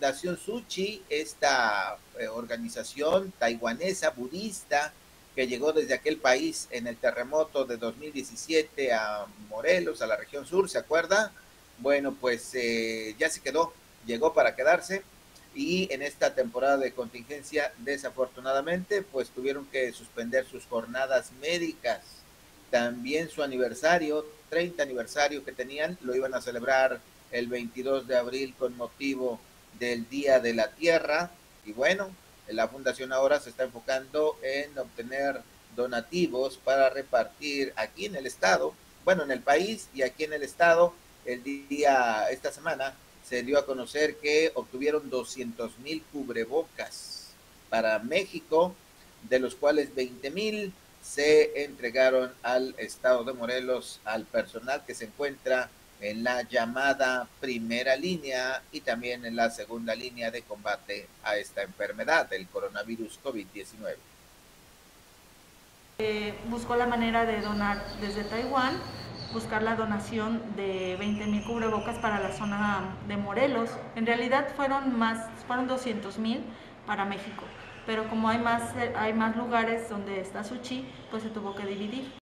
Fundación Suchi, esta organización taiwanesa budista que llegó desde aquel país en el terremoto de 2017 a Morelos, a la región sur, ¿se acuerda? Bueno, pues ya se quedó, llegó para quedarse y en esta temporada de contingencia, desafortunadamente, pues tuvieron que suspender sus jornadas médicas. También su aniversario, 30 aniversario que tenían, lo iban a celebrar el 22 de abril con motivo del Día de la Tierra. Y bueno, la fundación ahora se está enfocando en obtener donativos para repartir aquí en el estado, bueno, en el país y aquí en el estado. Esta semana se dio a conocer que obtuvieron 200,000 cubrebocas para México, de los cuales 20,000 se entregaron al estado de Morelos, al personal que se encuentra en la llamada primera línea y también en la segunda línea de combate a esta enfermedad del coronavirus COVID-19. Buscó la manera de donar desde Taiwán, buscar la donación de 20,000 cubrebocas para la zona de Morelos. En realidad fueron 200,000 para México, pero como hay más lugares donde está Suchi, pues se tuvo que dividir.